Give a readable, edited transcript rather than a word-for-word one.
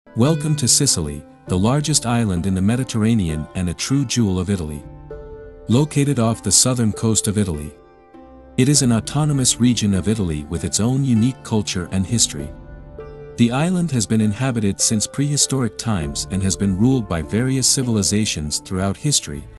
Welcome to Sicily, the largest island in the Mediterranean and a true jewel of Italy. Located off the southern coast of Italy, it is an autonomous region of Italy with its own unique culture and history. The island has been inhabited since prehistoric times and has been ruled by various civilizations throughout history,